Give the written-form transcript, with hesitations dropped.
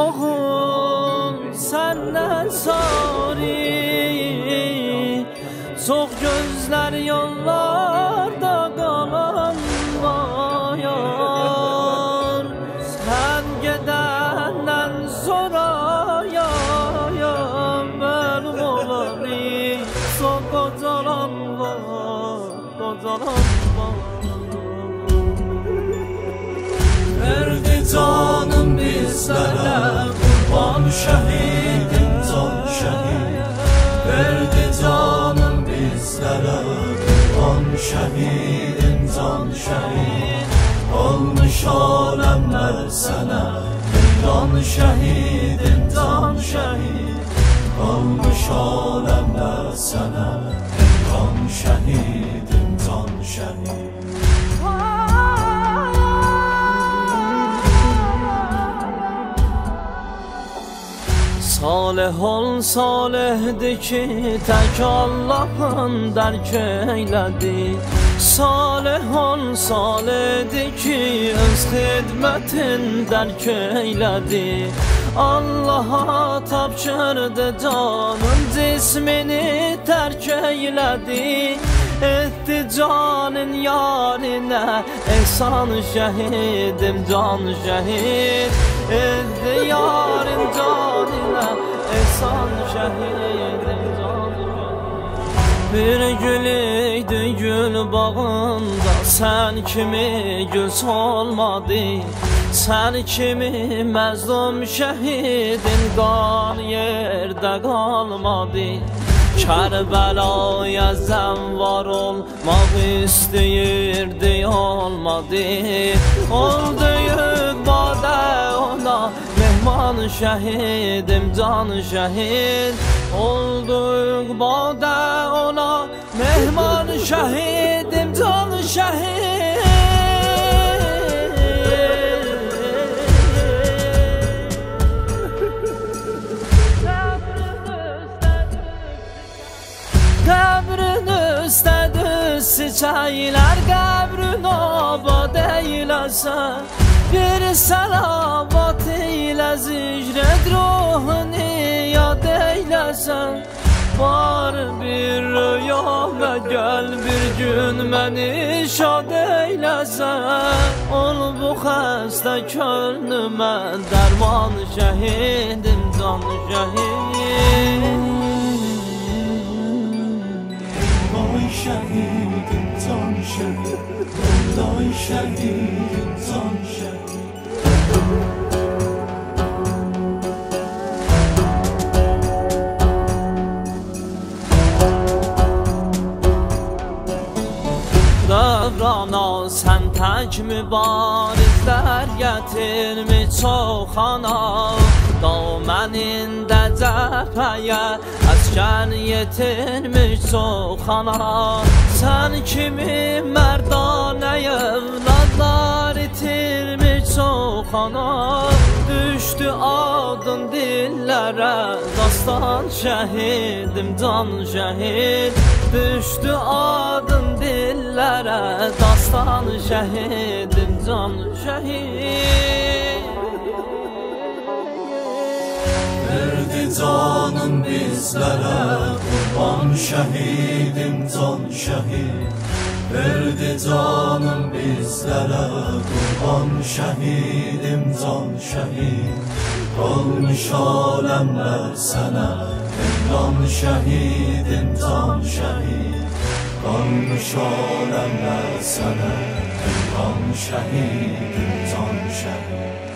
yoxum səndən sari. Çox gözlər yollarda qalan var. Sən gedəndən sonra məlum olanı son qocalan var, qocalan var. Verdi canım bizlərə qurban şəhidim can şəhid. Verdi canım bizlərə qurban şəhidim can şəhid. Olmuş aləmlər sənə can şəhidim can şəhid. Olmuş aləmlər sənə can şəhidim can şəhid. Salih ol salihdir ki tək Allah'ın dərk eylədi. Salih ol salihdir ki öz xidmətin dərk eylədi. Allah'a tapşırdı canın cismini tərk eylədi. Etdi canın yarine ehsan şəhidim can şəhid. Etdi yarın canine ehsan şəhidim can şəhid. Bir gül idi gül bağında sen kimi gül solmadı. Sen kimi məzlum şəhidin qan yerdə qalmadı. Kərbəlaya zəmvar olmaq istəyirdi olmadı. Oldu yüqbadə ona mehman şəhidim can şəhid. Oldu yüqbadə ona mehman şəhidim can şəhid. Qəbrin üstədir çiçəklər, qəbrin abad eyləsən. Bir salavat ilə zikr et, ruhunu yad eyləsən. Var bir rüya və gəl bir gün məni şad eyləsən. Ol bu xəstə könlümə dərman şəhidim can şəhid. Şəhidim can şəhid, Vallahi şəhidim can şəhid. Dövrana sən tək mübarizlər gətirmi çoxana. Damənində cəbhəyə əskər yetirmiş çoxana. Sən kimi mərdanə evladlar itirmiş çoxana. Düşdü adın dillərə dastan şəhidim can şəhid. Düşdü adın dillərə dastan şəhidim can şəhid. Verdi canım bizlərə qurban şəhidim can şəhid. Verdi canım bizlərə qurban şəhidim can şəhid. Olmuş aləmlər sənə can şəhidim can şəhid. Olmuş aləmlər sənə can şəhidim can şəhid.